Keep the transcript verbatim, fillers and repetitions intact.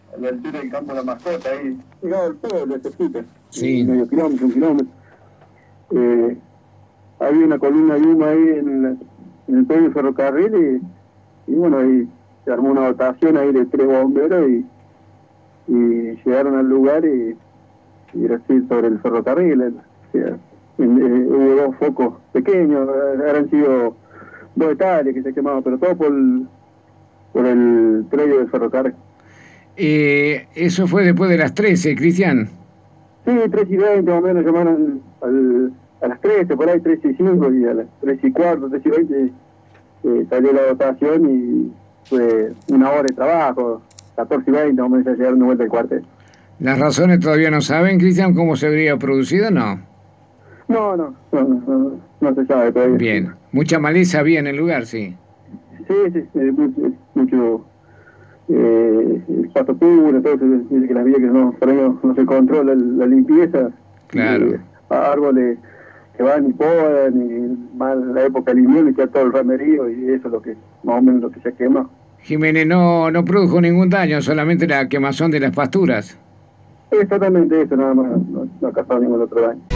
a la altura del campo de la mascota, ahí, llegado al pueblo, ese sitio, Sí. medio kilómetro, un kilómetro. Eh, había una columna de humo ahí en, la, en el pueblo del ferrocarril y, y bueno, ahí se armó una dotación ahí de tres bomberos y, y llegaron al lugar y, y era así sobre el ferrocarril. O sea, en, eh, hubo dos focos pequeños, habrán sido dos hectáreas que se quemaban, pero todo por el, por el predio del ferrocarril. Eh, eso fue después de las trece, Cristian. Sí, tres y veinte más o menos llamaron al, a las trece, por ahí tres y cinco, y a las tres y cuarto, tres y veinte eh, salió la dotación y fue una hora de trabajo, catorce y veinte más o menos ya llegaron de vuelta al cuartel. ¿Las razones todavía no saben, Cristian, cómo se habría producido? No. No, no, no, no, no, no se sabe todavía. Bien. Mucha maleza había en el lugar, sí. Sí, sí, eh, mucho, mucho eh, pasto puro, todo eso, dice que las vías que no, por ahí no, no se controla la limpieza. Claro. Eh, árboles que van y podan, y más la época del invierno y queda todo el ramerío, y eso es lo que, más o menos lo que se quema. Jiménez no, no produjo ningún daño, solamente la quemazón de las pasturas. Exactamente eso, nada más, no, no ha causado ningún otro daño.